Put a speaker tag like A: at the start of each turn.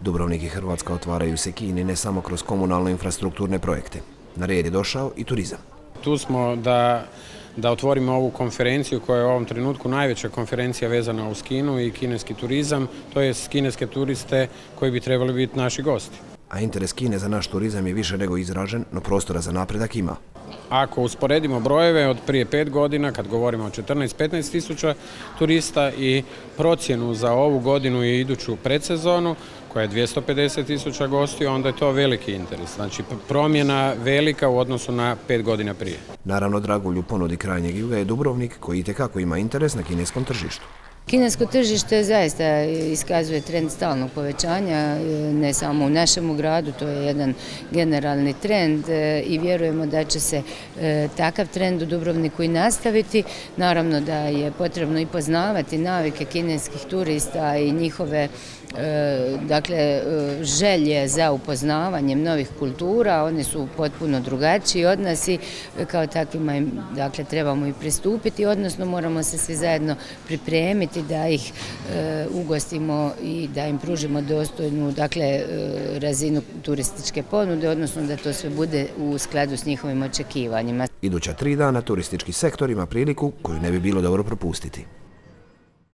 A: Dubrovnik i Hrvatska otvaraju se Kini ne samo kroz komunalno infrastrukturne projekte. Na red je došao i turizam.
B: Tu smo da otvorimo ovu konferenciju koja je u ovom trenutku najveća konferencija vezana uz Kinu i kineski turizam, to je kineske turiste koji bi trebali biti naši gosti.
A: A interes Kine za naš turizam je više nego izražen, no prostora za napredak ima.
B: Ako usporedimo brojeve od prije 5 godina, kad govorimo o 14-15 tisuća turista i procjenu za ovu godinu i iduću predsezonu, koja je 250 tisuća gostiju, onda je to veliki interes. Znači promjena velika u odnosu na 5 godina prije.
A: Naravno, dragulj u ponudi krajnjeg juga je Dubrovnik, koji itekako ima interes na kineskom tržištu.
C: Kinesko tržište zaista iskazuje trend stalnog povećanja, ne samo u našem gradu, to je jedan generalni trend i vjerujemo da će se takav trend u Dubrovniku i nastaviti. Naravno da je potrebno i poznavati navike kineskih turista i njihove želje za upoznavanjem novih kultura. Oni su potpuno drugačiji od nas i kao takvima trebamo i pristupiti, odnosno moramo se svi zajedno pripremiti da ih ugostimo i da im pružimo dostojnu razinu turističke ponude, odnosno da to sve bude u skladu s njihovim očekivanjima.
A: Iduća 3 dana turistički sektor ima priliku koju ne bi bilo dobro propustiti.